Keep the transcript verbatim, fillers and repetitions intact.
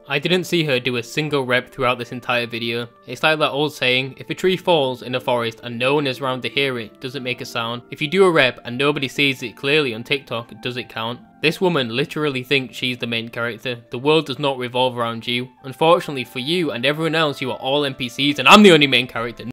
I didn't see her do a single rep throughout this entire video. It's like that old saying, if a tree falls in a forest and no one is around to hear it, does it make a sound? If you do a rep and nobody sees it clearly on TikTok, does it count? This woman literally thinks she's the main character. The world does not revolve around you. Unfortunately for you and everyone else, you are all N P Cs and I'm the only main character.